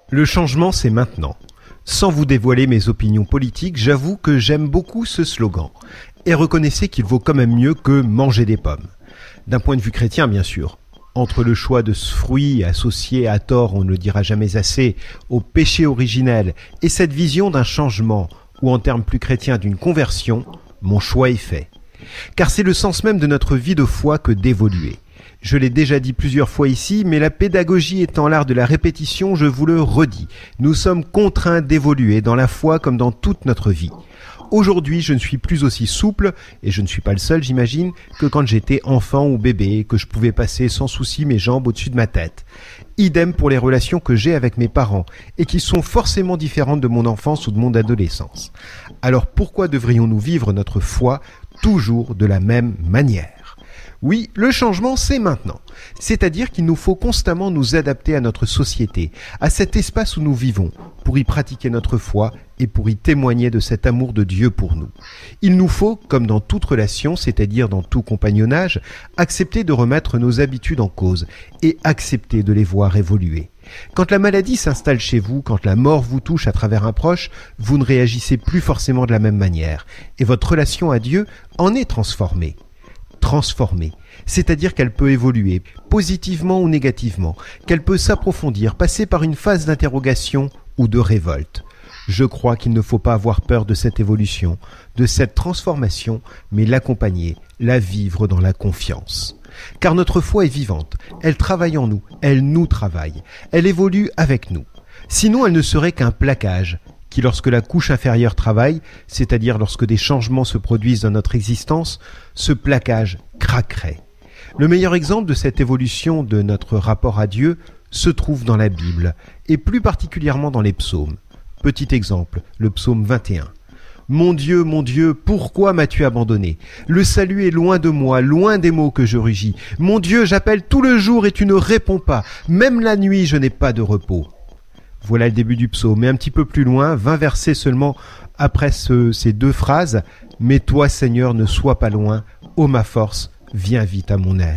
Le changement, c'est maintenant. Sans vous dévoiler mes opinions politiques, j'avoue que j'aime beaucoup ce slogan. Et reconnaissez qu'il vaut quand même mieux que manger des pommes. D'un point de vue chrétien, bien sûr. Entre le choix de ce fruit associé à tort, on ne le dira jamais assez, au péché originel, et cette vision d'un changement, ou en termes plus chrétiens d'une conversion, mon choix est fait. Car c'est le sens même de notre vie de foi que d'évoluer. Je l'ai déjà dit plusieurs fois ici, mais la pédagogie étant l'art de la répétition, je vous le redis. Nous sommes contraints d'évoluer dans la foi comme dans toute notre vie. Aujourd'hui, je ne suis plus aussi souple, et je ne suis pas le seul, j'imagine, que quand j'étais enfant ou bébé, que je pouvais passer sans souci mes jambes au-dessus de ma tête. Idem pour les relations que j'ai avec mes parents, et qui sont forcément différentes de mon enfance ou de mon adolescence. Alors pourquoi devrions-nous vivre notre foi toujours de la même manière ? Oui, le changement, c'est maintenant. C'est-à-dire qu'il nous faut constamment nous adapter à notre société, à cet espace où nous vivons, pour y pratiquer notre foi et pour y témoigner de cet amour de Dieu pour nous. Il nous faut, comme dans toute relation, c'est-à-dire dans tout compagnonnage, accepter de remettre nos habitudes en cause et accepter de les voir évoluer. Quand la maladie s'installe chez vous, quand la mort vous touche à travers un proche, vous ne réagissez plus forcément de la même manière et votre relation à Dieu en est transformée. Transformée, c'est-à-dire qu'elle peut évoluer, positivement ou négativement, qu'elle peut s'approfondir, passer par une phase d'interrogation ou de révolte. Je crois qu'il ne faut pas avoir peur de cette évolution, de cette transformation, mais l'accompagner, la vivre dans la confiance. Car notre foi est vivante, elle travaille en nous, elle nous travaille, elle évolue avec nous. Sinon, elle ne serait qu'un plaquage, qui, lorsque la couche inférieure travaille, c'est-à-dire lorsque des changements se produisent dans notre existence, ce plaquage craquerait. Le meilleur exemple de cette évolution de notre rapport à Dieu se trouve dans la Bible, et plus particulièrement dans les psaumes. Petit exemple, le psaume 21. « Mon Dieu, pourquoi m'as-tu abandonné ? Le salut est loin de moi, loin des mots que je rugis. Mon Dieu, j'appelle tout le jour et tu ne réponds pas. Même la nuit, je n'ai pas de repos. » Voilà le début du psaume, et un petit peu plus loin, 20 versets seulement après ces deux phrases, « Mais toi, Seigneur, ne sois pas loin, ô ma force, viens vite à mon aide. »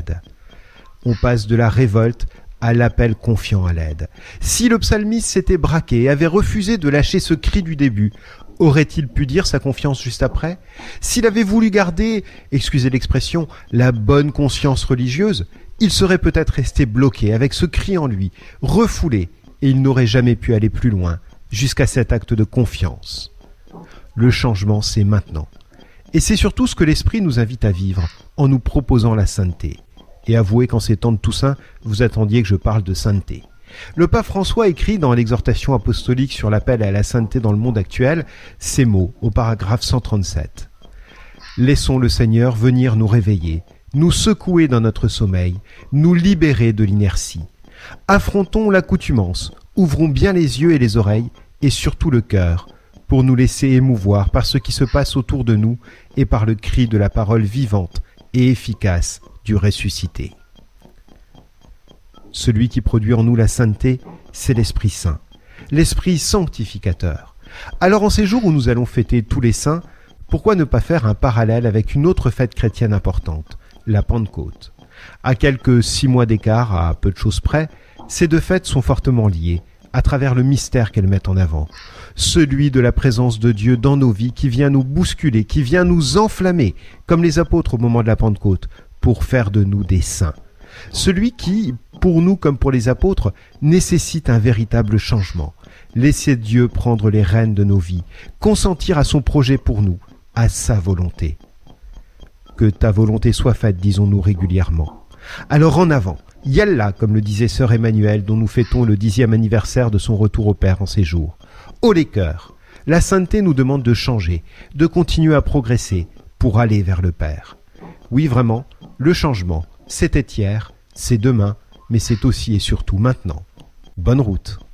On passe de la révolte à l'appel confiant à l'aide. Si le psalmiste s'était braqué et avait refusé de lâcher ce cri du début, aurait-il pu dire sa confiance juste après ? S'il avait voulu garder, excusez l'expression, la bonne conscience religieuse, il serait peut-être resté bloqué avec ce cri en lui, refoulé, et il n'aurait jamais pu aller plus loin, jusqu'à cet acte de confiance. Le changement, c'est maintenant. Et c'est surtout ce que l'Esprit nous invite à vivre, en nous proposant la sainteté. Et avouez qu'en ces temps de Toussaint, vous attendiez que je parle de sainteté. Le pape François écrit dans l'exhortation apostolique sur l'appel à la sainteté dans le monde actuel, ces mots au paragraphe 137. « Laissons le Seigneur venir nous réveiller, nous secouer dans notre sommeil, nous libérer de l'inertie. Affrontons l'accoutumance, ouvrons bien les yeux et les oreilles, et surtout le cœur, pour nous laisser émouvoir par ce qui se passe autour de nous et par le cri de la parole vivante et efficace du ressuscité. » Celui qui produit en nous la sainteté, c'est l'Esprit Saint, l'Esprit sanctificateur. Alors en ces jours où nous allons fêter tous les saints, pourquoi ne pas faire un parallèle avec une autre fête chrétienne importante, la Pentecôte ? À quelques 6 mois d'écart, à peu de choses près, ces deux fêtes sont fortement liées, à travers le mystère qu'elles mettent en avant. Celui de la présence de Dieu dans nos vies qui vient nous bousculer, qui vient nous enflammer, comme les apôtres au moment de la Pentecôte, pour faire de nous des saints. Celui qui, pour nous comme pour les apôtres, nécessite un véritable changement. Laisser Dieu prendre les rênes de nos vies, consentir à son projet pour nous, à sa volonté. Que ta volonté soit faite, disons-nous régulièrement. Alors en avant, Yallah, comme le disait sœur Emmanuelle, dont nous fêtons le 10e anniversaire de son retour au Père en ces jours. Haut les cœurs, la sainteté nous demande de changer, de continuer à progresser pour aller vers le Père. Oui, vraiment, le changement, c'était hier, c'est demain, mais c'est aussi et surtout maintenant. Bonne route.